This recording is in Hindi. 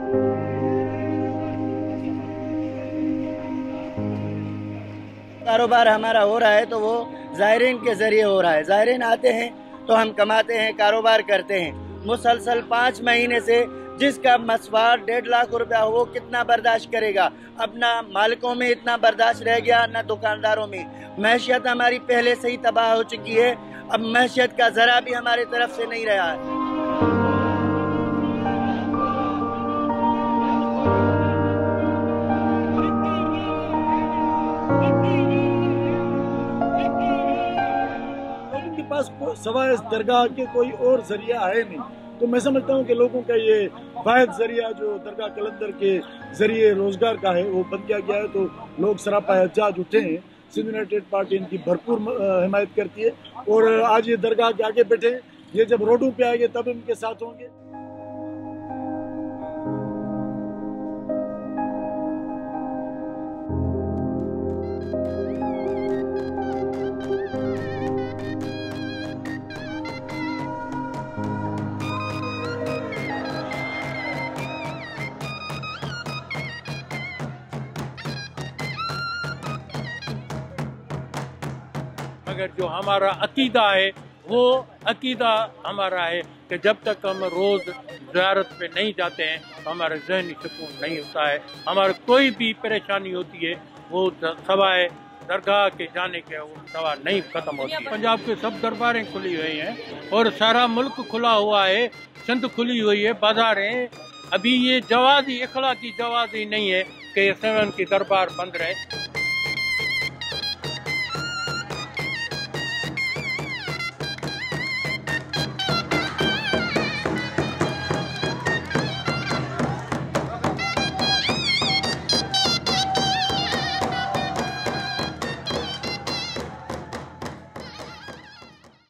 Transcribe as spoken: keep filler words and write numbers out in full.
कारोबार हमारा हो रहा है तो वो ज़ायरीन के ज़रिए हो रहा है। ज़ायरीन आते हैं तो हम कमाते हैं, कारोबार करते हैं। मुसलसल पाँच महीने से जिसका मसवार डेढ़ लाख रुपया हो वो कितना बर्दाश्त करेगा। अब ना मालिकों में इतना बर्दाश्त रह गया ना दुकानदारों में। मैशियत हमारी पहले से ही तबाह हो चुकी है, अब मैशियत का ज़रा भी हमारी तरफ से नहीं रहा है। पास सवाए दरगाह के कोई और जरिया है नहीं, तो मैं समझता हूँ कि लोगों का ये वाहिद जरिया जो दरगाह कलंदर के जरिए रोजगार का है वो बंद किया गया है। तो लोग सरापा एहतजाज उठे हैं। सिंध यूनाइटेड पार्टी इनकी भरपूर हिमायत करती है और आज ये दरगाह के आगे बैठे हैं। ये जब रोडों पे आएंगे तब इनके साथ होंगे। मगर जो हमारा अकीदा है वो अकीदा हमारा है कि जब तक हम रोज़ ज़ियारत पे नहीं जाते हैं तो हमारा ज़हनी सुकून नहीं होता है। हमारे कोई भी परेशानी होती है वो सवाए दरगाह के जाने के वो सवा नहीं ख़त्म होती है। पंजाब के सब दरबारें खुली हुई हैं और सारा मुल्क खुला हुआ है, सिंध खुली हुई है, बाज़ारें। अभी ये जवाज़ी इखलाकी जवाज़ी नहीं है कि सवन की दरबार बंद रहे।